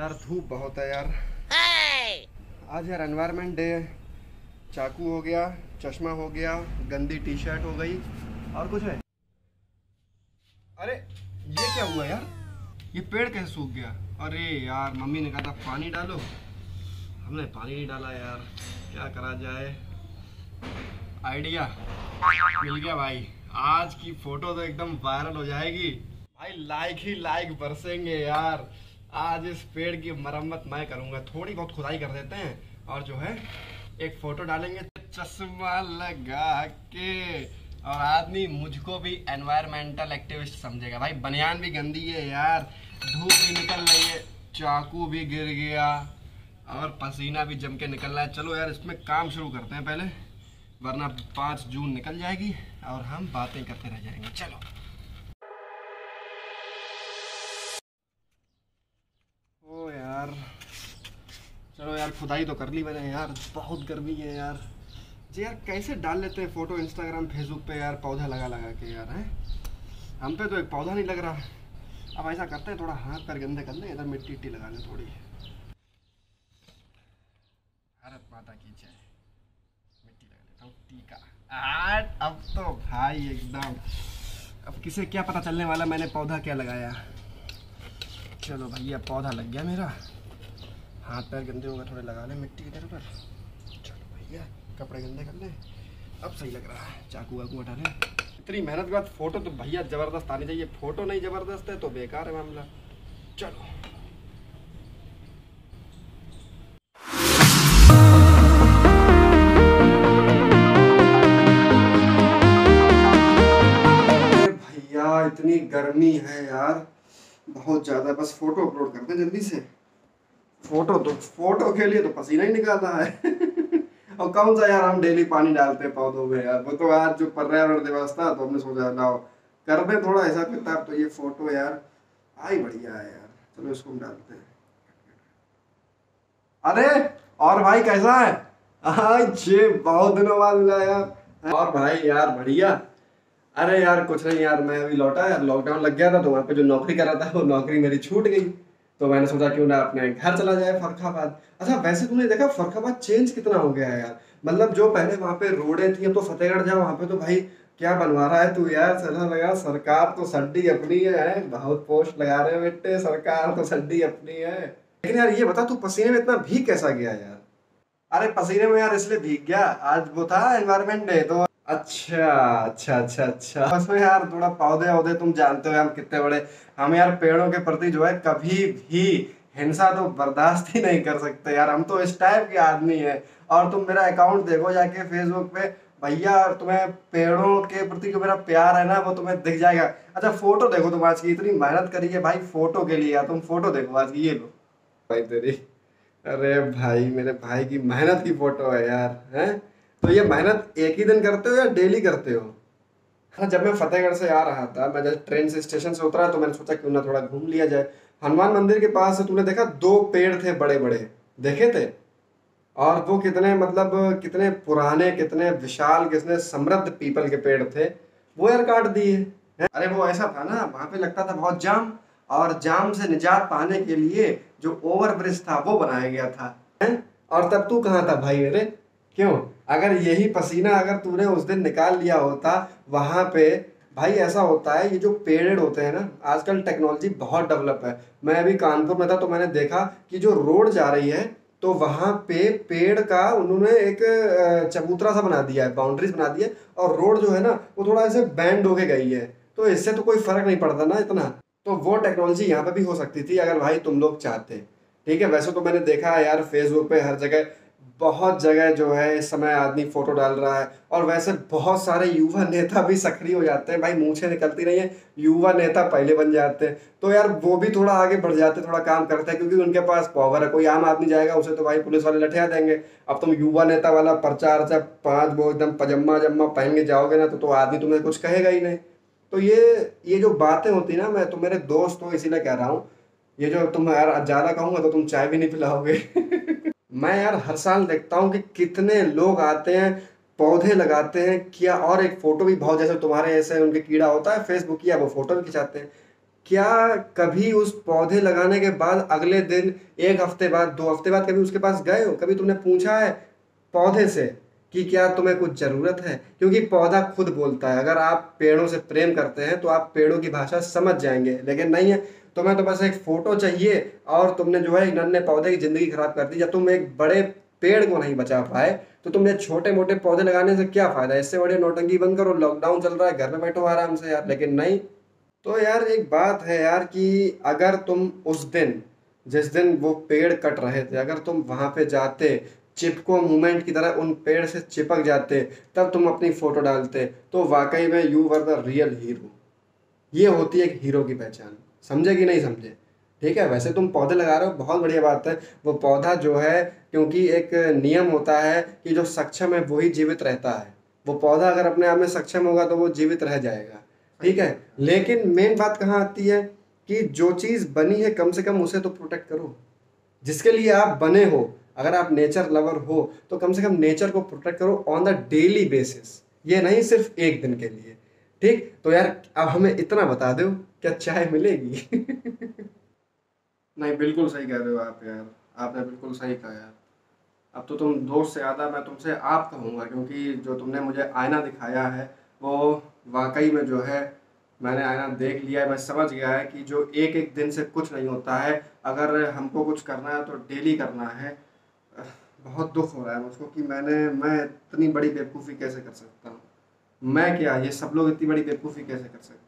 यार धूप बहुत है यार। आज यार एनवायरनमेंट डे है। चाकू हो गया, चश्मा हो गया, गंदी टी शर्ट हो गई और कुछ है। अरे ये क्या हुआ यार, ये पेड़ कैसे सूख गया? अरे यार मम्मी ने कहा था पानी डालो, हमने पानी नहीं डाला यार, क्या करा जाए। आइडिया मिल गया भाई, आज की फोटो तो एकदम वायरल हो जाएगी भाई, लाइक ही लाइक बरसेंगे यार। आज इस पेड़ की मरम्मत मैं करूंगा, थोड़ी बहुत खुदाई कर देते हैं और जो है एक फोटो डालेंगे चश्मा लगा के, और आदमी मुझको भी एनवायरमेंटल एक्टिविस्ट समझेगा भाई। बनियान भी गंदी है यार, धूप भी निकल रही है, चाकू भी गिर गया और पसीना भी जम के निकल रहा है। चलो यार इसमें काम शुरू करते हैं पहले, वरना 5 जून निकल जाएगी और हम बातें करते रह जाएंगे। चलो ओ यार, चलो यार खुदाई तो कर ली मैंने यार, बहुत गर्मी है यार जी। यार कैसे डाल लेते हैं फोटो इंस्टाग्राम फेसबुक पे यार, पौधा लगा लगा के यार हैं। हम पे तो एक पौधा नहीं लग रहा। अब ऐसा करते हैं, थोड़ा हाथ पैर गंदे कर लें, इधर मिट्टी इट्टी लगा लें थोड़ी। भारत माता की जय। मिट्टी लगा लेता हूँ, टीका। अब तो भाई एकदम, अब किसे क्या पता चलने वाला मैंने पौधा क्या लगाया। चलो भैया पौधा लग गया मेरा। हाथ पैर गंदे हो गए, थोड़े लगा लें मिट्टी इधर उधर। चलो भैया कपड़े गंदे कर लें, अब सही लग रहा है। चाकू वाकू हटा लें। इतनी मेहनत के बाद फोटो तो भैया जबरदस्त आनी चाहिए, फोटो नहीं जबरदस्त है तो बेकार है मामला। चलो भैया, इतनी गर्मी है यार, बहुत ज्यादा। बस फोटो अपलोड करते हैं जल्दी से। फोटो के लिए तो पसीना ही निकालता है। और कौन सा यार हम डेली पानी डालते हैं पौधों में यार, वो तो यार जो पर्यावरण दिवस था तो हमने सोचा लाओ कर दे थोड़ा हिसाब किताब। तो ये फोटो यार आई बढ़िया है यार, चलो इसको हम डालते हैं। अरे और भाई कैसा है? आज बहुत दिनों बाद मिला यार। और भाई यार बढ़िया। अरे यार कुछ नहीं यार, मैं अभी लौटा यार, लॉकडाउन लग गया था तो वहाँ पे जो नौकरी कर रहा था वो नौकरी मेरी छूट गई, तो मैंने सोचा क्यों ना अपने घर चला जाए फर्रुखाबाद। अच्छा वैसे तुमने देखा फर्रुखाबाद चेंज कितना हो गया है यार, मतलब जो पहले वहाँ पे रोडें थी, अब तो फतेहगढ़ जाओ वहाँ पे तो भाई क्या बनवा रहा है तू यार। चला लगा सरकार तो सड्डी अपनी है, बहुत पोस्ट लगा रहे हैं बेटे, सरकार तो सड्डी अपनी है। लेकिन यार ये बता तू पसीने में इतना भीग कैसा गया यार? अरे पसीने में यार इसलिए भीग गया, आज वो था एनवायरनमेंट डे तो। अच्छा अच्छा अच्छा अच्छा, उसमें यार थोड़ा पौधे वौधे, तुम जानते हो हम कितने बड़े, हम यार पेड़ों के प्रति जो है कभी भी हिंसा तो बर्दाश्त ही नहीं कर सकते यार, हम तो इस टाइप के आदमी है। और तुम मेरा अकाउंट देखो जाके फेसबुक पे भैया, तुम्हें पेड़ों के प्रति जो मेरा प्यार है ना वो तुम्हें दिख जाएगा। अच्छा फोटो देखो तुम, आज की इतनी मेहनत करी है भाई फोटो के लिए यार, तुम फोटो देखो आज की, ये लो भाई तेरी। अरे भाई मेरे भाई की मेहनत की फोटो है यार, हैं? तो ये मेहनत एक ही दिन करते हो या डेली करते हो? हाँ, जब मैं फतेहगढ़ से आ रहा था, मैं जब ट्रेन से स्टेशन से उतरा तो मैंने सोचा क्यों ना थोड़ा घूम लिया जाए। हनुमान मंदिर के पास तुमने देखा 2 पेड़ थे बड़े बड़े, देखे थे? और वो कितने मतलब कितने पुराने, कितने विशाल, कितने समृद्ध पीपल के पेड़ थे, वो यार काट दिए हैं। अरे वो ऐसा था ना, वहां पे लगता था बहुत जाम, और जाम से निजात पाने के लिए जो ओवर ब्रिज था वो बनाया गया था, हैं? और तब तू कहाँ था भाई मेरे? क्यों? अगर यही पसीना अगर तूने उस दिन निकाल लिया होता वहां पे, भाई ऐसा होता है ये जो पेड़ होते हैं ना, आजकल टेक्नोलॉजी बहुत डेवलप है। मैं अभी कानपुर में था तो मैंने देखा कि जो रोड जा रही है तो वहां पे पेड़ का उन्होंने एक चबूतरा सा बना दिया है, बाउंड्रीज बना दी है, और रोड जो है ना वो थोड़ा ऐसे बैंड होके गई है, तो इससे तो कोई फर्क नहीं पड़ता ना इतना। तो वो टेक्नोलॉजी यहाँ पे भी हो सकती थी अगर भाई तुम लोग चाहते। ठीक है, वैसे तो मैंने देखा है यार फेसबुक पे हर जगह, बहुत जगह जो है इस समय आदमी फोटो डाल रहा है, और वैसे बहुत सारे युवा नेता भी सक्रिय हो जाते हैं भाई, मूंछें निकलती नहीं है, युवा नेता पहले बन जाते हैं, तो यार वो भी थोड़ा आगे बढ़ जाते हैं, थोड़ा काम करते हैं, क्योंकि उनके पास पावर है। कोई आम आदमी जाएगा उसे तो भाई पुलिस वाले लठिया देंगे। अब तुम युवा नेता वाला प्रचार अर्चा 5 वो एकदम पजम्मा जम्मा पहन के जाओगे ना तो आदमी तुम्हें कुछ कहेगा ही नहीं। तो ये जो बातें होती है ना, मैं तो मेरे दोस्त हो इसीलिए कह रहा हूँ, ये जो तुम यार ज्यादा कहूंगा तो तुम चाय भी नहीं पिलाओगे। मैं यार हर साल देखता हूँ कि कितने लोग आते हैं, पौधे लगाते हैं क्या, और एक फोटो भी बहुत, जैसे तुम्हारे ऐसे उनके कीड़ा होता है फेसबुक किया, वो फोटो भी खिंचाते हैं। क्या कभी उस पौधे लगाने के बाद अगले दिन, एक हफ्ते बाद, 2 हफ्ते बाद कभी उसके पास गए हो? कभी तुमने पूछा है पौधे से कि क्या तुम्हें कुछ जरूरत है? क्योंकि पौधा खुद बोलता है। अगर आप पेड़ों से प्रेम करते हैं तो आप पेड़ों की भाषा समझ जाएंगे, लेकिन नहीं है। तुम्हें तो बस एक फोटो चाहिए और तुमने जो है एक नन्हे पौधे की जिंदगी खराब कर दी। जब तुम एक बड़े पेड़ को नहीं बचा पाए तो तुमने छोटे मोटे पौधे लगाने से क्या फायदा? इससे बड़े नौटंकी बंद करो, लॉकडाउन चल रहा है, घर में बैठो आराम से यार। लेकिन नहीं। तो यार एक बात है यार कि अगर तुम उस दिन, जिस दिन वो पेड़ कट रहे थे, अगर तुम वहां पे जाते, चिपको मूवमेंट की तरह उन पेड़ से चिपक जाते, तब तुम अपनी फोटो डालते, तो वाकई में you were the real hero. ये होती है एक हीरो की पहचान। समझे कि नहीं समझे? ठीक है, वैसे तुम पौधे लगा रहे हो, बहुत बढ़िया बात है। वो पौधा जो है, क्योंकि एक नियम होता है कि जो सक्षम है वही जीवित रहता है। वो पौधा अगर अपने आप में सक्षम होगा तो वो जीवित रह जाएगा। ठीक है, लेकिन मेन बात कहाँ आती है कि जो चीज बनी है कम से कम उसे तो प्रोटेक्ट करो। जिसके लिए आप बने हो, अगर आप नेचर लवर हो तो कम से कम नेचर को प्रोटेक्ट करो ऑन द डेली बेसिस, ये नहीं सिर्फ एक दिन के लिए। ठीक, तो यार अब हमें इतना बता दो, क्या चाय मिलेगी? नहीं, बिल्कुल सही कह रहे हो आप यार। आपने बिल्कुल सही कहा यार। अब तो तुम दोस्त से ज़्यादा मैं तुमसे आप कहूँगा, क्योंकि जो तुमने मुझे आईना दिखाया है वो वाकई में जो है, मैंने आईना देख लिया है। मैं समझ गया है कि जो एक एक दिन से कुछ नहीं होता है। अगर हमको कुछ करना है तो डेली करना है। अह, बहुत दुख हो रहा है मुझको कि मैं इतनी बड़ी बेवकूफ़ी कैसे कर सकता हूँ। मैं क्या, ये सब लोग इतनी बड़ी बेवकूफ़ी कैसे कर सकते हैं?